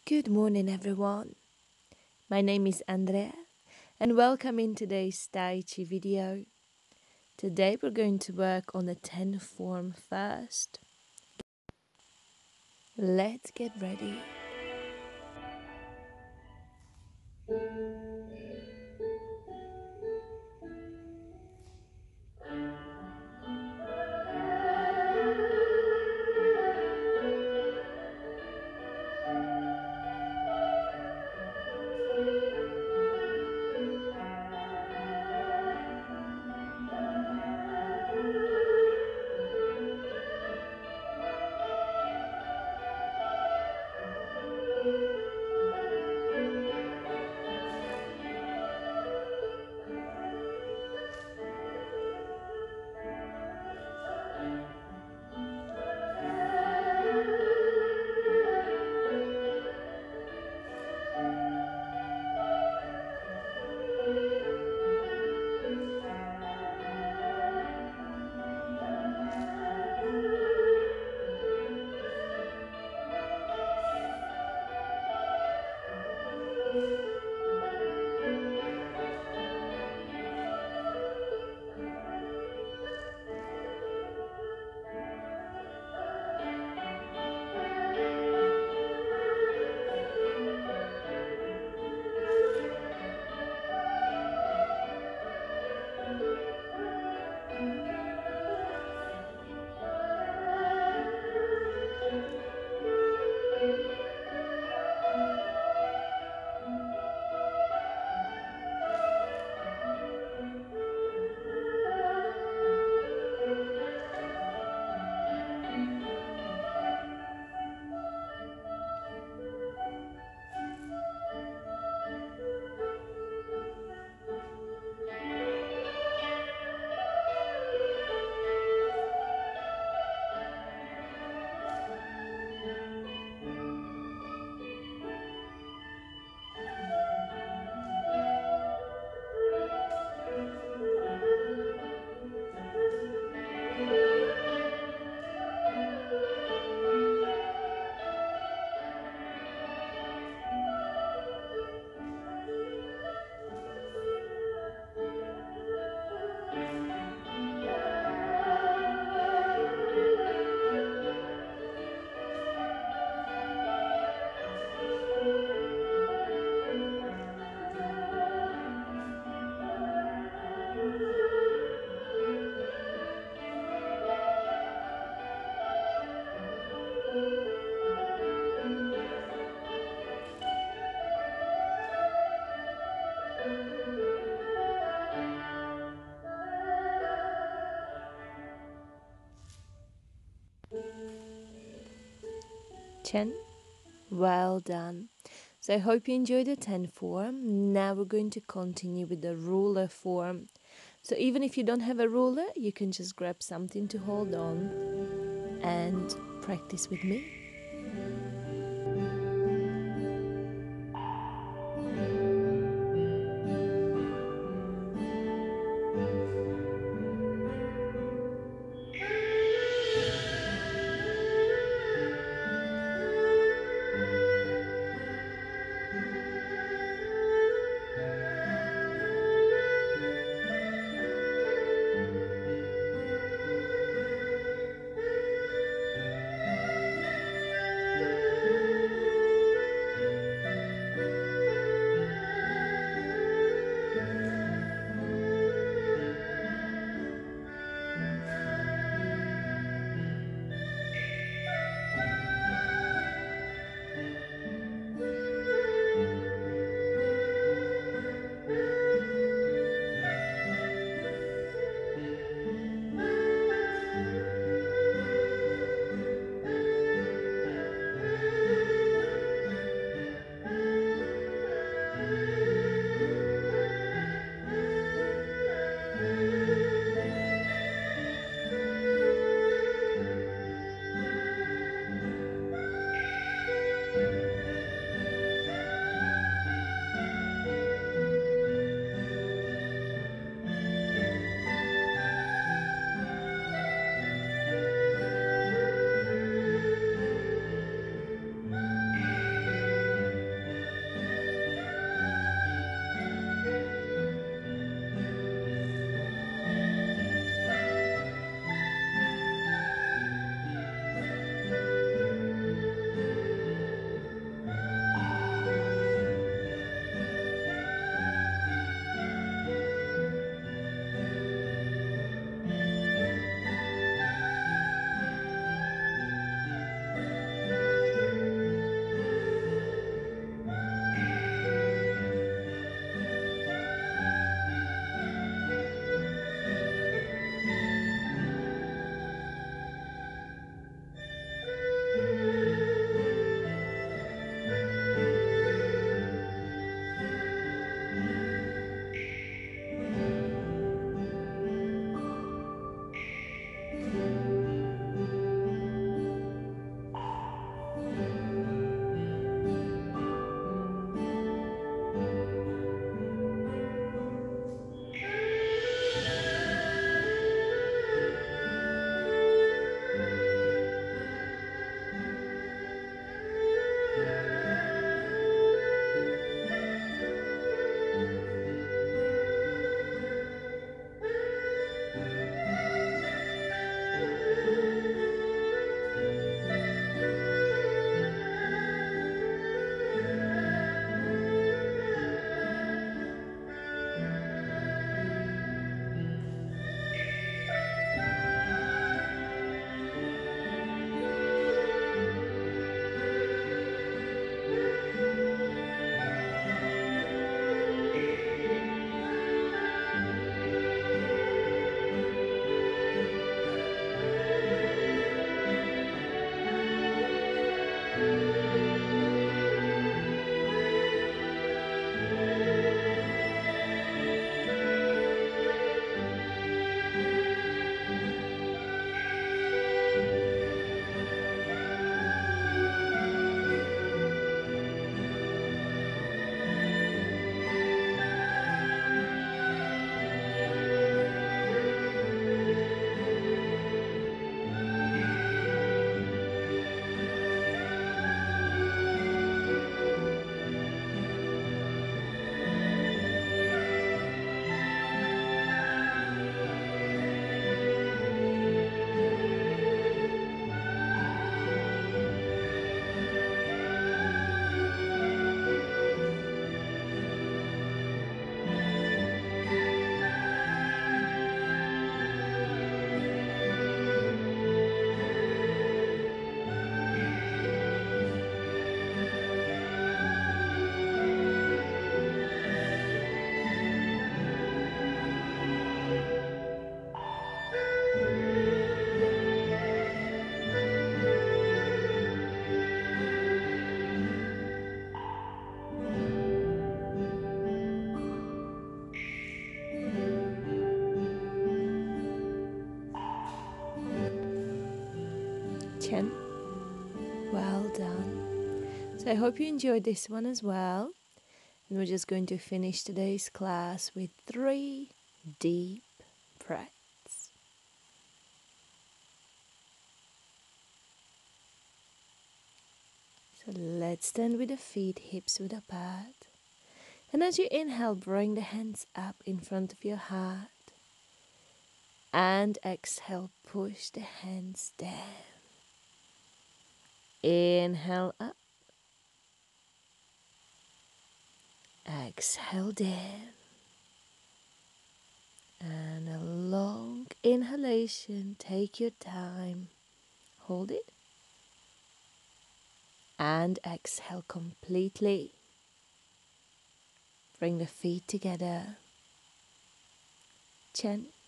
Good morning, everyone. My name is Andrea, and welcome in today's Tai Chi video. Today we're going to work on the 10 form first. Let's get ready. Chen, well done. So I hope you enjoyed the 10 form. Now we're going to continue with the ruler form. So even if you don't have a ruler, you can just grab something to hold on and practice with me. chin. Well done. So I hope you enjoyed this one as well. And we're just going to finish today's class with 3 deep breaths. So let's stand with the feet hips width apart. And as you inhale, bring the hands up in front of your heart. And exhale, push the hands down. Inhale up. Exhale down. And a long inhalation. Take your time. Hold it. And exhale completely. Bring the feet together. Chin